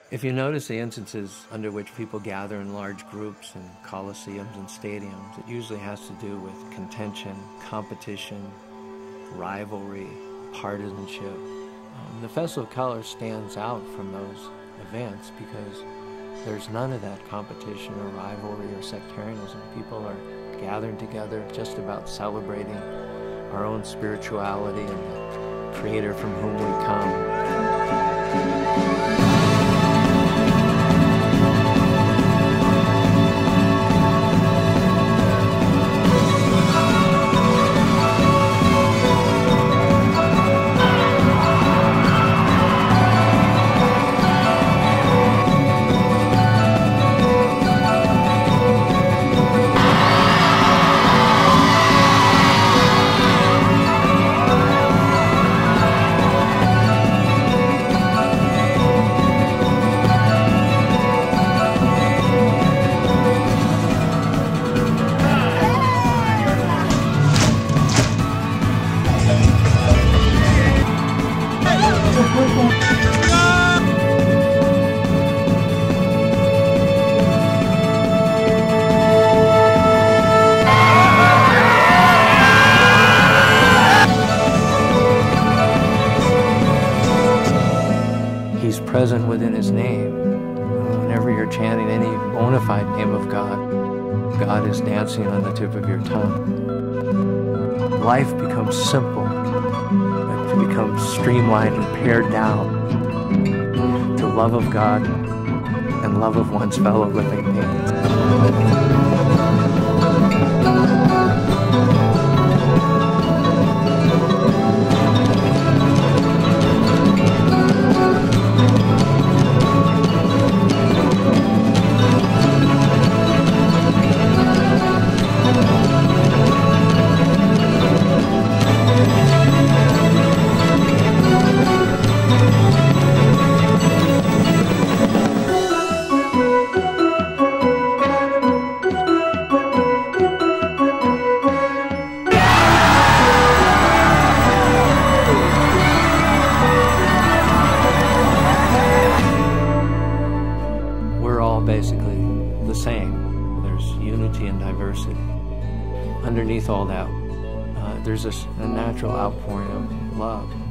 If you notice the instances under which people gather in large groups in coliseums and stadiums, it usually has to do with contention, competition, rivalry, partisanship. The Festival of Colors stands out from those events because there's none of that competition or rivalry or sectarianism. People are gathered together just about celebrating our own spirituality and the Creator from whom we come. He's present within His name. Whenever you're chanting any bona fide name of God, God is dancing on the tip of your tongue. Life becomes simple, but it becomes streamlined and pared down to love of God and love of one's fellow living beings. Basically the same. There's unity and diversity. Underneath all that, there's a natural outpouring of love.